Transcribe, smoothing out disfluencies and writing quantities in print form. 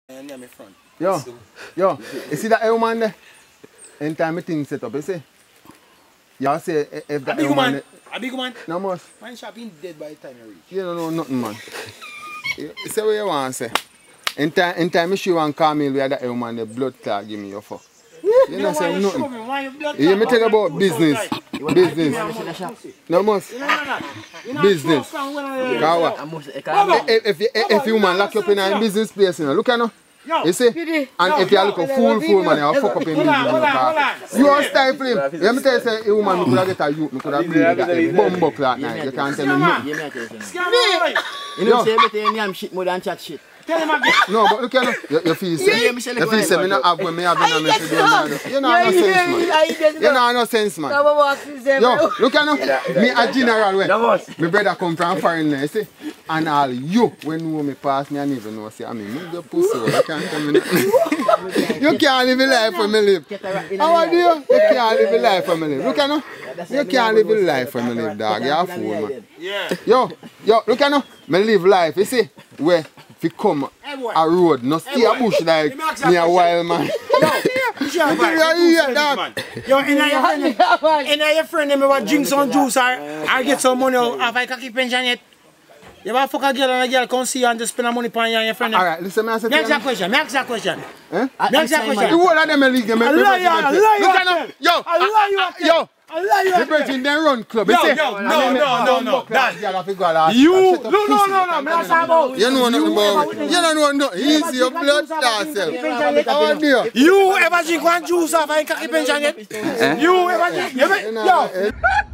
near my front. Yo, you see that woman there? Anytime me thing set up, you see? You say if that woman... A big woman? No more. Man shopping dead by the time you reach. You don't know nothing, man. You say what you want to say. Anytime you want to call me where that woman, the blood clot give me your fuck. You don't say nothing. You me tell about business. Business. No most. Business. If you man lock up in a business place, you know, look at no. You see? And if you look a fool man, you'll fuck up in business. You are stifling. Let me tell you, say, a woman could have get a youth, could have been a bumbo clock night. You can't tell me nothing. You know, say everything you shit more than chat shit. Tell him again. No, but look at you feel say me not have when me have in a message. You know no sense, man. You know no sense, man. Yo, look at me a general way. My brother come from foreign land, see? And all you, when you me pass me, I never know, say, I mean, move your pussy, you can't tell me nothing. You can't live a life for me live. How are you? You can't live a life for me live. Look at you can't live a life for me live, dog. You're a fool, man. Yo, look at me live life, you see? Where? If you come a road, no stay a bush like me a wild man. Yo, in your friend, me want drink some juice or get some money if I can keep pension yet. You ever fuck a girl and a girl come see you and just spend money on you and your friend? Alright, listen, me ask you a question. Me ask that question. Eh? Me ask that question. The whole of them league, them. Yo. The brethren then run club. No. Dad. You. No. Me ask about. You know nothing about it. You don't know nothing. Easy, your blood star self. How are you? You ever drink one juice off and keep pension yet? You ever drink? Yo.